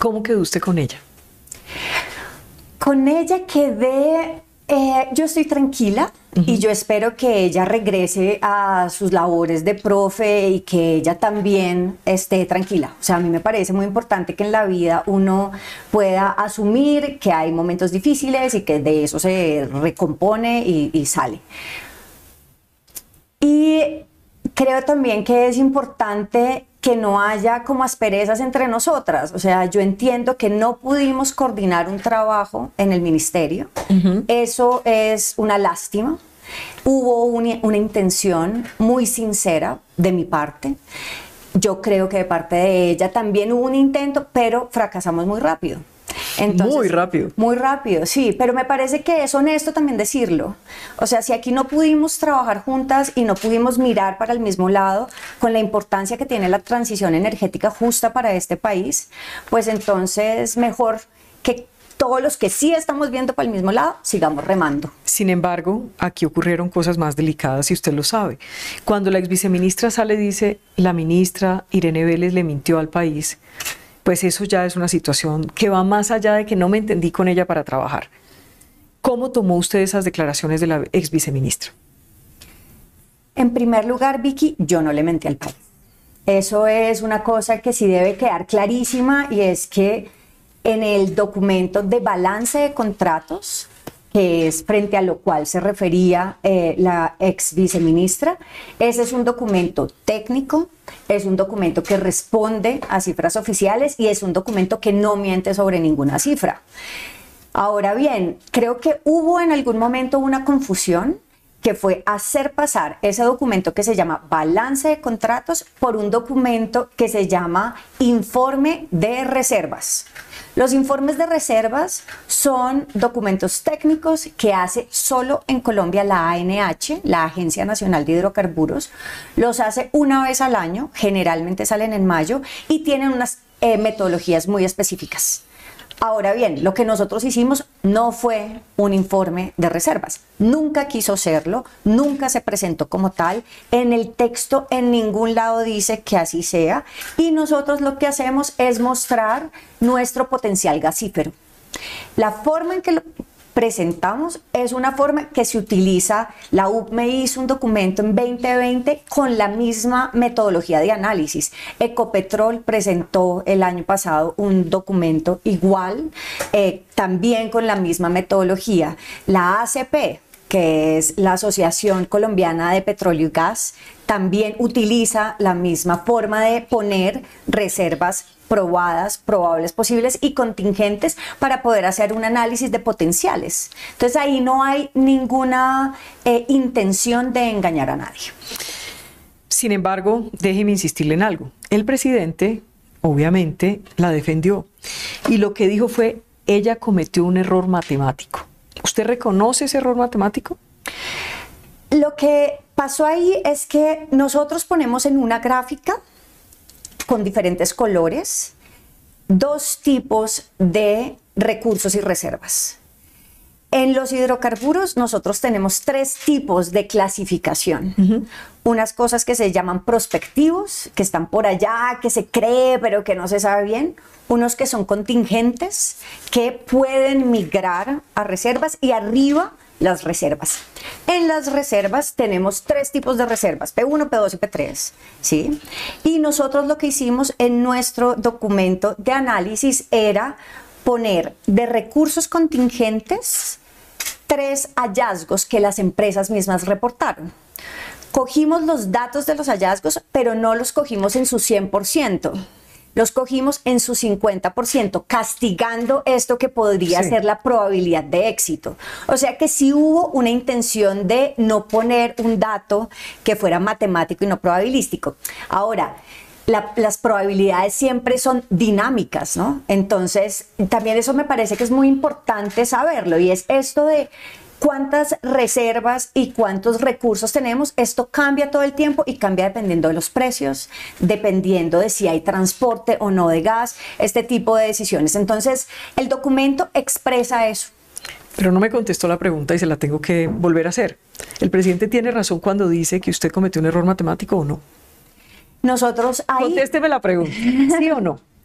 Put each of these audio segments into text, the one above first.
¿Cómo quedó usted con ella? Con ella quedé, yo estoy tranquila y yo espero que ella regrese a sus labores de profe y que ella también esté tranquila. O sea, a mí me parece muy importante que en la vida uno pueda asumir que hay momentos difíciles y que de eso se recompone y sale. Y creo también que es importante que no haya como asperezas entre nosotras. O sea, yo entiendo que no pudimos coordinar un trabajo en el ministerio. Eso es una lástima. Hubo una intención muy sincera de mi parte. Yo creo que de parte de ella también hubo un intento, pero fracasamos muy rápido. Entonces, muy rápido. Muy rápido, sí, pero me parece que es honesto también decirlo. O sea, si aquí no pudimos trabajar juntas y no pudimos mirar para el mismo lado con la importancia que tiene la transición energética justa para este país, pues entonces mejor que todos los que sí estamos viendo para el mismo lado, sigamos remando. Sin embargo, aquí ocurrieron cosas más delicadas y usted lo sabe. Cuando la exviceministra sale y dice, la ministra Irene Vélez le mintió al país, pues eso ya es una situación que va más allá de que no me entendí con ella para trabajar. ¿Cómo tomó usted esas declaraciones de la exviceministra? En primer lugar, Vicky, yo no le mentí al país. Eso es una cosa que sí debe quedar clarísima, y es que en el documento de balance de contratos, que es frente a lo cual se refería la ex viceministra, ese es un documento técnico, es un documento que responde a cifras oficiales y es un documento que no miente sobre ninguna cifra. Ahora bien, creo que hubo en algún momento una confusión, que fue hacer pasar ese documento que se llama balance de contratos por un documento que se llama informe de reservas. Los informes de reservas son documentos técnicos que hace solo en Colombia la ANH, la Agencia Nacional de Hidrocarburos. Los hace una vez al año, generalmente salen en mayo, y tienen unas metodologías muy específicas. Ahora bien, lo que nosotros hicimos no fue un informe de reservas. Nunca quiso serlo, nunca se presentó como tal. En el texto en ningún lado dice que así sea. Y nosotros lo que hacemos es mostrar nuestro potencial gasífero. La forma en que lo presentamos es una forma que se utiliza. La UPME hizo un documento en 2020 con la misma metodología de análisis. Ecopetrol presentó el año pasado un documento igual, también con la misma metodología. La ACP, que es la Asociación Colombiana de Petróleo y Gas, también utiliza la misma forma de poner reservas probadas, probables, posibles y contingentes para poder hacer un análisis de potenciales. Entonces ahí no hay ninguna intención de engañar a nadie. Sin embargo, déjeme insistirle en algo. El presidente, obviamente, la defendió y lo que dijo fue, ella cometió un error matemático. ¿Usted reconoce ese error matemático? Lo que pasó ahí es que nosotros ponemos en una gráfica con diferentes colores dos tipos de recursos y reservas. En los hidrocarburos nosotros tenemos tres tipos de clasificación. Unas cosas que se llaman prospectivos, que están por allá, que se cree pero que no se sabe bien. Unos que son contingentes, que pueden migrar a reservas, y arriba las reservas. En las reservas tenemos tres tipos de reservas, P1, P2 y P3, ¿sí? Y nosotros lo que hicimos en nuestro documento de análisis era poner de recursos contingentes tres hallazgos que las empresas mismas reportaron. Cogimos los datos de los hallazgos, pero no los cogimos en su 100%. Los cogimos en su 50%, castigando esto que podría ser la probabilidad de éxito. O sea que sí hubo una intención de no poner un dato que fuera matemático y no probabilístico. Ahora, las probabilidades siempre son dinámicas, ¿no? Entonces, también eso me parece que es muy importante saberlo, y es esto de cuántas reservas y cuántos recursos tenemos. Esto cambia todo el tiempo y cambia dependiendo de los precios, dependiendo de si hay transporte o no de gas, este tipo de decisiones. Entonces, el documento expresa eso. Pero no me contestó la pregunta y se la tengo que volver a hacer. ¿El presidente tiene razón cuando dice que usted cometió un error matemático o no? Nosotros ahí... Contésteme la pregunta, ¿sí o no?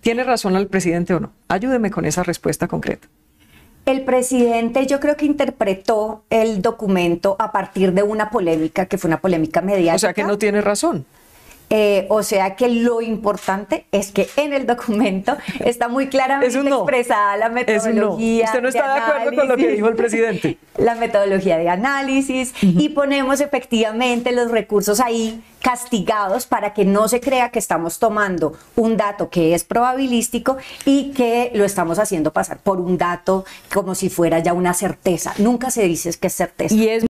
¿Tiene razón el presidente o no? Ayúdeme con esa respuesta concreta. El presidente yo creo que interpretó el documento a partir de una polémica, que fue una polémica mediática. O sea que no tiene razón. O sea que lo importante es que en el documento está muy claramente expresada la metodología. Usted no está de acuerdo con lo que dijo el presidente. La metodología de análisis y ponemos efectivamente los recursos ahí castigados para que no se crea que estamos tomando un dato que es probabilístico y que lo estamos haciendo pasar por un dato como si fuera ya una certeza. Nunca se dice que es certeza. Y es